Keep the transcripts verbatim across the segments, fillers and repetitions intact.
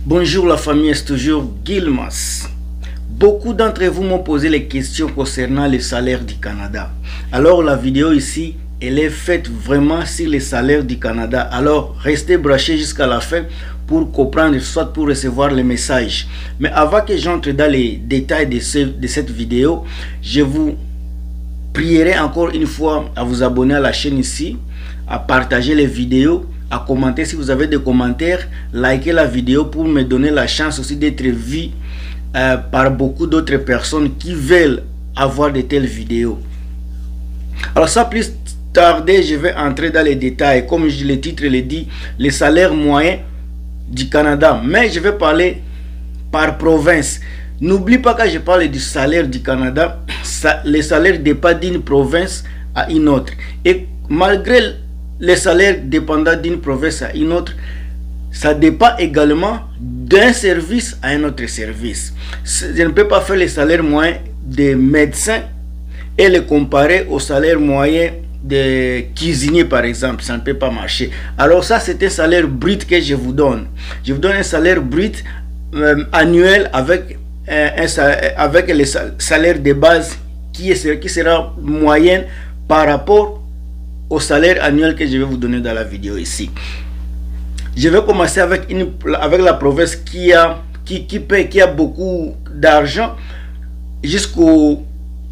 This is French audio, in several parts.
Bonjour la famille, c'est toujours Gilmas. Beaucoup d'entre vous m'ont posé les questions concernant les salaires du Canada. Alors la vidéo ici, elle est faite vraiment sur les salaires du Canada. Alors restez branchés jusqu'à la fin pour comprendre, soit pour recevoir les messages. Mais avant que j'entre dans les détails de, ce, de cette vidéo, je vous prierai encore une fois à vous abonner à la chaîne ici, à partager les vidéos, à commenter si vous avez des commentaires, liker la vidéo pour me donner la chance aussi d'être vu euh, par beaucoup d'autres personnes qui veulent avoir de telles vidéos. Alors sans plus tarder, je vais entrer dans les détails. Comme le titre le dit, les salaires moyens du Canada. Mais je vais parler par province. N'oublie pas que je parle du salaire du Canada, ça, les salaires dépendent d'une province à une autre. Et malgré les salaires dépendant d'une province à une autre, ça dépend également d'un service à un autre service. Je ne peux pas faire les salaires moyens des médecins et les comparer au salaire moyen des cuisiniers par exemple. Ça ne peut pas marcher. Alors ça, c'est un salaire brut que je vous donne. Je vous donne un salaire brut euh, annuel avec, euh, un salaire, avec le salaire de base qui, est, qui sera moyenne par rapport au salaire annuel que je vais vous donner dans la vidéo ici. Je vais commencer avec, une, avec la province qui a, qui, qui paie, qui a beaucoup d'argent jusqu'au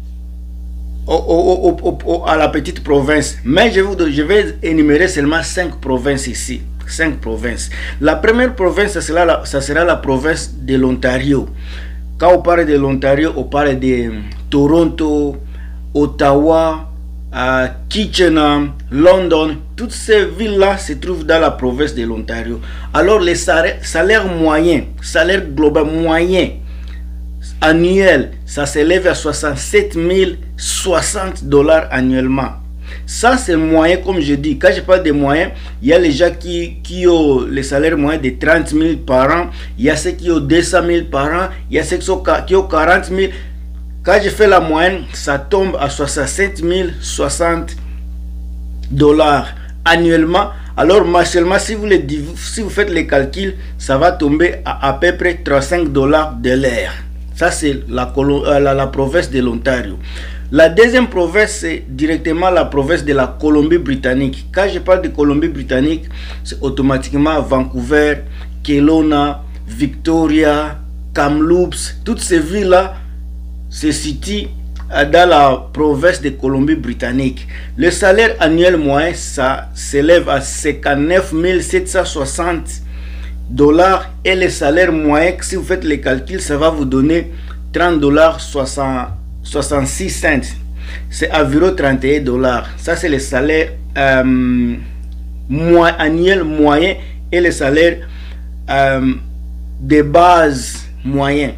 au, au, au, au, à la petite province. Mais je, vous, je vais énumérer seulement cinq provinces ici. cinq provinces. La première province, ça sera la, ça sera la province de l'Ontario. Quand on parle de l'Ontario, on parle de Toronto, Ottawa, à Kitchener, London. Toutes ces villes-là se trouvent dans la province de l'Ontario. Alors les salaires, salaires moyens, salaire global moyen annuel, ça s'élève à soixante-sept mille soixante dollars annuellement. Ça c'est moyen, comme je dis. Quand je parle de moyens, il y a les gens qui, qui ont les salaires moyens de trente mille par an, il y a ceux qui ont deux cent mille par an, il y a ceux qui ont, qui ont quarante mille. Quand je fais la moyenne, ça tombe à soixante-sept mille soixante dollars annuellement. Alors, mensuellement, si vous, les, si vous faites les calculs, ça va tomber à à peu près trente-cinq dollars de l'heure. Ça, c'est la, la, la province de l'Ontario. La deuxième province, c'est directement la province de la Colombie-Britannique. Quand je parle de Colombie-Britannique, c'est automatiquement Vancouver, Kelowna, Victoria, Kamloops. Toutes ces villes-là se situe dans la province de Colombie-Britannique. Le salaire annuel moyen, ça s'élève à cinquante-neuf mille sept cent soixante dollars et le salaire moyen, si vous faites les calculs, ça va vous donner trente dollars soixante-six cents. C'est environ trente et un dollars. Ça, c'est le salaire euh, moyen, annuel moyen et le salaire euh, de base moyen.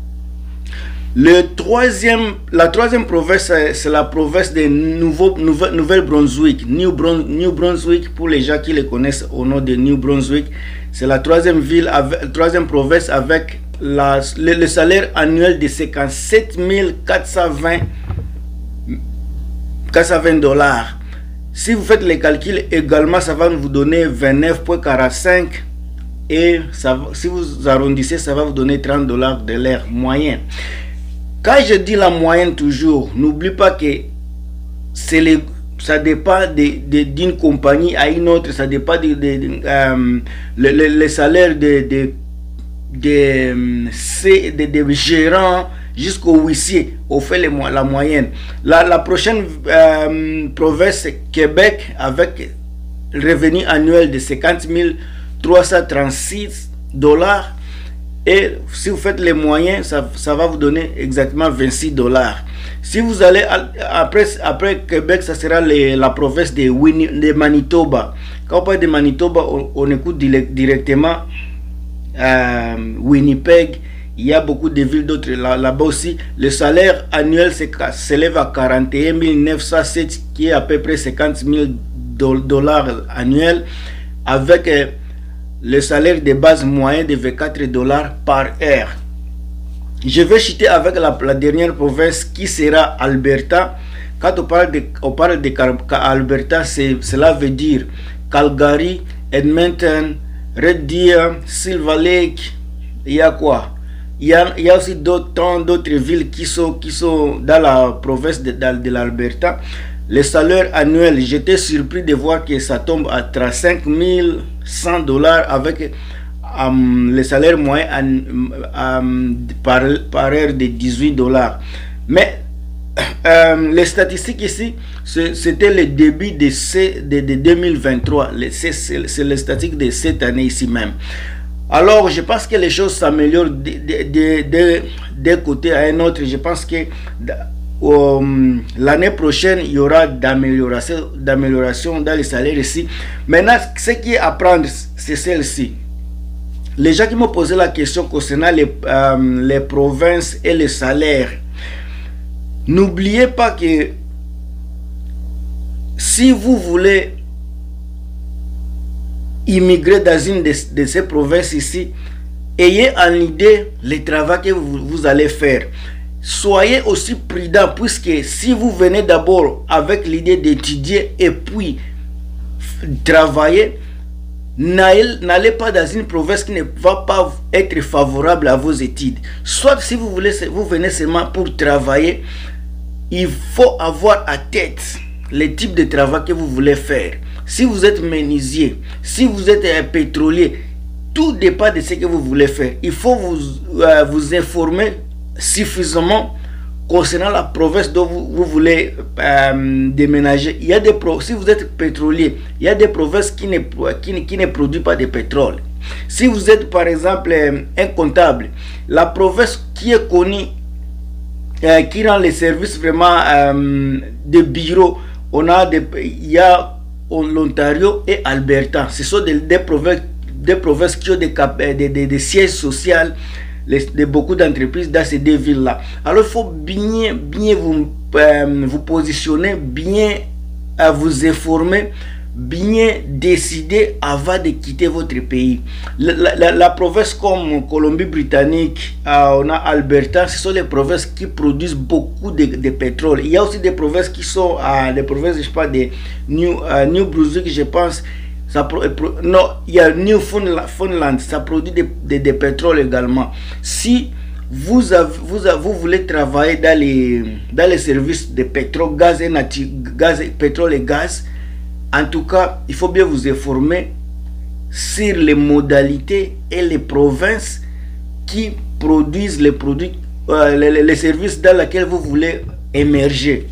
Le troisième, la troisième province, c'est la province de Nouvelle-Brunswick. New, New Brunswick, pour les gens qui le connaissent au nom de New Brunswick, c'est la troisième ville, avec, troisième province avec la, le, le salaire annuel de cinquante-sept mille quatre cent vingt dollars. Si vous faites les calculs également, ça va vous donner vingt-neuf virgule quarante-cinq et ça, si vous arrondissez, ça va vous donner trente dollars de l'heure moyenne. Quand je dis la moyenne toujours, n'oublie pas que c'est les, ça dépend d'une de, de, compagnie à une autre, ça dépend de, de, de euh, le, le, le salaire de, de, de, de, de, de gérants jusqu'au huissier. On fait les, la moyenne. La, la prochaine euh, province, c'est Québec, avec le revenu annuel de cinquante mille trois cent trente-six dollars. Et si vous faites les moyens, ça, ça va vous donner exactement vingt-six dollars. Si vous allez après, après Québec, ça sera les, la province de, Winnie, de Manitoba. Quand on parle de Manitoba, on, on écoute direct, directement euh, Winnipeg. Il y a beaucoup de villes d'autres là, là-bas aussi. Le salaire annuel s'élève à quarante et un mille neuf cent sept, qui est à peu près cinquante mille dollars annuels, avec euh, le salaire de base moyen de vingt-quatre dollars par heure. Je vais chuter avec la, la dernière province qui sera Alberta. Quand on parle de, on parle de Alberta, cela veut dire Calgary, Edmonton, Red Deer, Silver Lake, il y a quoi? Il y a, il y a aussi d'autres d'autres villes qui sont, qui sont dans la province de, de, de l'Alberta. Les salaires annuels, j'étais surpris de voir que ça tombe à trente-cinq mille cent dollars avec um, le salaire moyen um, um, par, par heure de dix-huit dollars. Mais euh, les statistiques ici, c'était le début de, ce, de, de deux mille vingt-trois. C'est les statistiques de cette année ici même. Alors, je pense que les choses s'améliorent d'un côté à un autre. Je pense que um, l'année prochaine, il y aura d'amélioration d'amélioration dans les salaires ici. Maintenant, ce qui est à prendre, c'est celle-ci. Les gens qui m'ont posé la question concernant les, um, les provinces et les salaires, n'oubliez pas que si vous voulez immigrer dans une de, de ces provinces ici, ayez en idée le travail que vous, vous allez faire. Soyez aussi prudent, puisque si vous venez d'abord avec l'idée d'étudier et puis travailler, n'allez pas dans une province qui ne va pas être favorable à vos études. Soit si vous voulez, vous venez seulement pour travailler, il faut avoir à tête le type de travail que vous voulez faire. Si vous êtes menuisier, si vous êtes un pétrolier, tout dépend de ce que vous voulez faire. Il faut vous, euh, vous informer suffisamment concernant la province dont vous, vous voulez euh, déménager. Il y a des pro si vous êtes pétrolier, il y a des provinces qui ne, qui, qui ne produisent pas de pétrole. Si vous êtes par exemple un comptable, la province qui est connue, euh, qui rend les services vraiment euh, de bureau, on a des, il y a l'Ontario et Alberta. Ce sont des, des, provinces, des provinces qui ont des, des, des, des sièges sociaux de beaucoup d'entreprises dans ces deux villes-là. Alors il faut bien, bien vous, euh, vous positionner, bien euh, vous informer, bien décider avant de quitter votre pays. La, la, la province comme Colombie-Britannique, euh, on a Alberta, ce sont les provinces qui produisent beaucoup de, de pétrole. Il y a aussi des provinces qui sont euh, des provinces, je sais pas, de New, euh, New Brunswick, je pense. Ça pro, pro, non, il y a Newfoundland, ça produit de, de, de pétrole également. Si vous, avez, vous, avez, vous voulez travailler dans les, dans les services de pétrole, gaz et nature, gaz, pétrole et gaz, en tout cas, il faut bien vous informer sur les modalités et les provinces qui produisent les produits, euh, les, les services dans lesquels vous voulez émerger.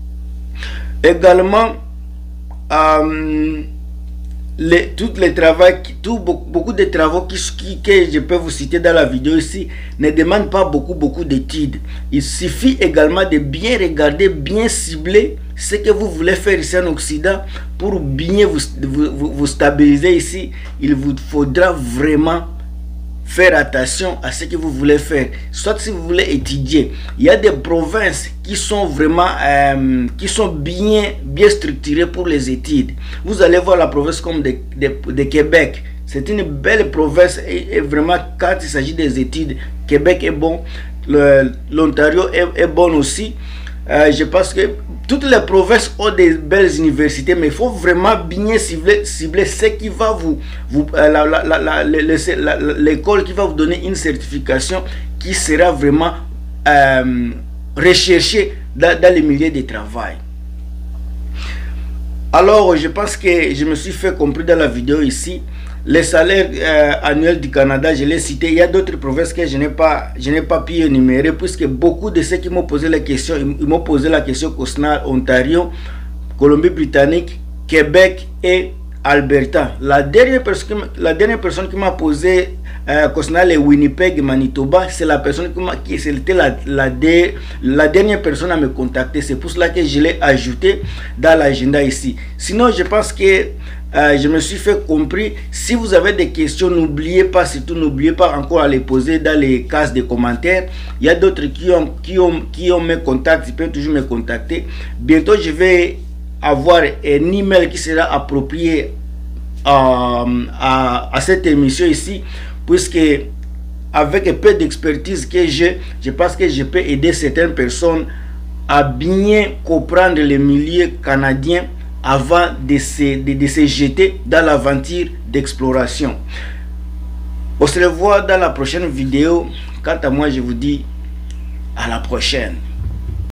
Également, euh, les, tout les travaux, tout, beaucoup, beaucoup de travaux qui, qui, que je peux vous citer dans la vidéo ici ne demandent pas beaucoup, beaucoup d'études. Il suffit également de bien regarder, bien cibler ce que vous voulez faire ici en Occident pour bien vous, vous, vous stabiliser ici. Il vous faudra vraiment faire attention à ce que vous voulez faire. Soit si vous voulez étudier, il y a des provinces qui sont vraiment euh, qui sont bien bien structurées pour les études. Vous allez voir la province comme de, de, de Québec. C'est une belle province et, et vraiment quand il s'agit des études, Québec est bon, l'Ontario est, est bon aussi. Euh, je pense que toutes les provinces ont des belles universités, mais il faut vraiment bien cibler, cibler ce qui va vous, vous euh, l'école qui va vous donner une certification qui sera vraiment euh, recherchée dans, dans les milieux de travail. Alors, je pense que je me suis fait comprendre dans la vidéo ici. Les salaires euh, annuels du Canada, je l'ai cité. Il y a d'autres provinces que je n'ai pas, je n'ai pas pu énumérer, puisque beaucoup de ceux qui m'ont posé la question, ils m'ont posé la question concernant Ontario, Colombie-Britannique, Québec et Alberta. La dernière personne, la dernière personne qui m'a posé euh, concernant les Winnipeg et Manitoba, c'est la personne qui, qui c'était la, la, la dernière personne à me contacter. C'est pour cela que je l'ai ajouté dans l'agenda ici. Sinon, je pense que Euh, je me suis fait compris. Si vous avez des questions, n'oubliez pas, surtout n'oubliez pas encore à les poser dans les cases de commentaires. Il y a d'autres qui ont, qui ont, qui ont mes contacts, ils peuvent toujours me contacter. Bientôt, je vais avoir un email qui sera approprié à, à, à cette émission ici, puisque avec un peu d'expertise que j'ai, je pense que je peux aider certaines personnes à bien comprendre les milieux canadiens avant de se, de, de se jeter dans l'aventure d'exploration. On se revoit dans la prochaine vidéo. Quant à moi, je vous dis à la prochaine.